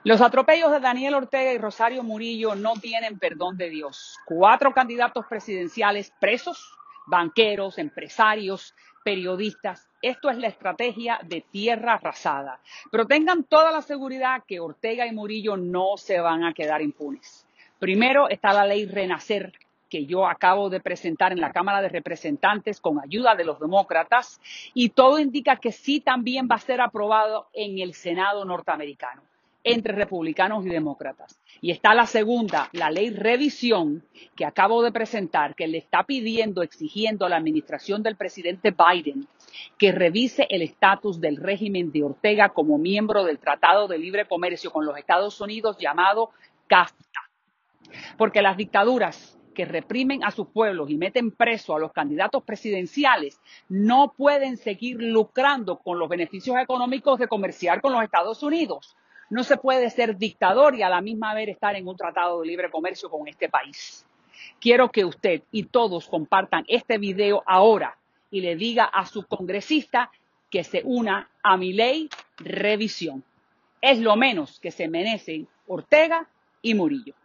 Los atropellos de Daniel Ortega y Rosario Murillo no tienen perdón de Dios. 4 candidatos presidenciales presos, banqueros, empresarios, periodistas. Esto es la estrategia de tierra arrasada. Pero tengan toda la seguridad que Ortega y Murillo no se van a quedar impunes. Primero está la ley Renacer, que yo acabo de presentar en la Cámara de Representantes con ayuda de los demócratas, y todo indica que sí también va a ser aprobado en el Senado norteamericano entre republicanos y demócratas. Y está la segunda, la ley Revisión, que acabo de presentar, que le está pidiendo, exigiendo a la administración del presidente Biden que revise el estatus del régimen de Ortega como miembro del Tratado de Libre Comercio con los Estados Unidos llamado CAFTA. Porque las dictaduras que reprimen a sus pueblos y meten preso a los candidatos presidenciales no pueden seguir lucrando con los beneficios económicos de comerciar con los Estados Unidos. No se puede ser dictador y a la misma vez estar en un tratado de libre comercio con este país. Quiero que usted y todos compartan este video ahora y le diga a su congresista que se una a mi ley Revisión. Es lo menos que se merecen Ortega y Murillo.